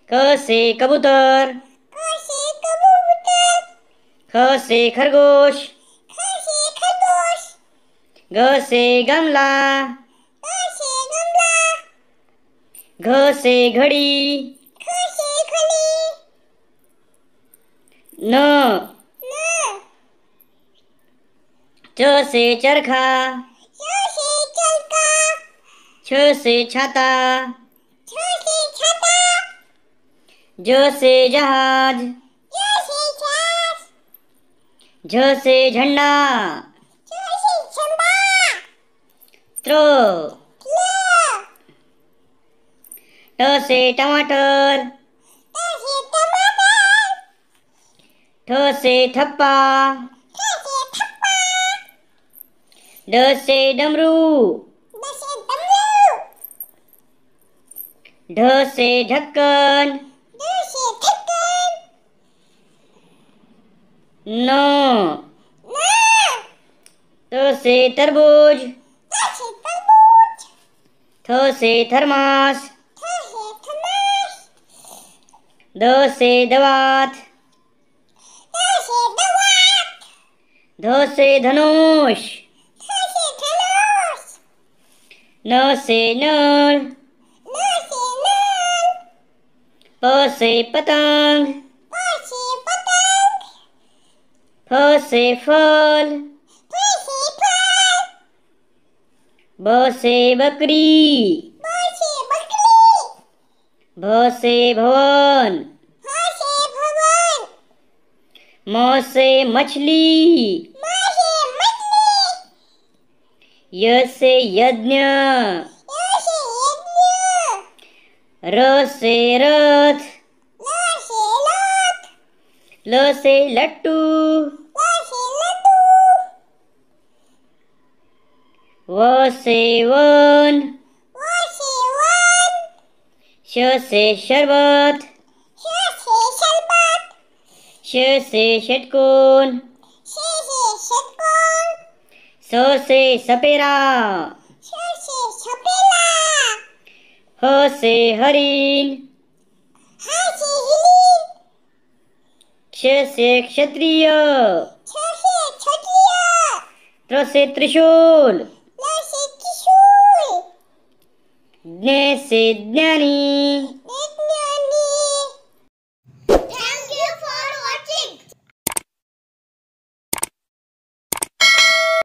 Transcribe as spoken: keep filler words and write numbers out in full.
क से कबूतर। क से कबूतर। ख से खरगोश। ख से खरगोश। ग से गमला। ग से गमला। घ से घड़ी। घ से घड़ी। न न च से चरखा। च से चरखा। छ से छाता। छ से छाता। ज से जहाज। ज से जहाज। झ से झंडा। झ से झंडा। त्र ल ट से टमाटर। ट से टमाटर। ठ से ठप्पा। ठ से ठप्पा। ड से डमरू। ड से डमरू। ढ से ढक्कन। ढ से ढक्कन। न न त से तरबूज। त से तरबूज। थ से थर्मास। थ से थर्मस। द से दवात। द से दवात। ध से धनुष। ध से धनुष। न से नल। न से नल। प से पतंग। प से पतंग। फ से फल। फ से फल। ब से बकरी। ब से बकरी। भ से भवन। भ से भवन। म से मछली। म से मछली। य से यज्ञ। य से यज्ञ। र से रथ। ल से लत। ल से लट्टू। ल से लड्डू। व से वन। व से वन। श से शरबत। श से शरबत। श से षटकोण। श से षटकोण। स से सपेरा। श से सपेला। ह से हरिण। ह से हिरण। क्ष से क्षत्रिय। छ से क्षत्रिय। त्र से त्रिशूल। ल से त्रिशूल। ज्ञ से ज्ञानी। ज्ञ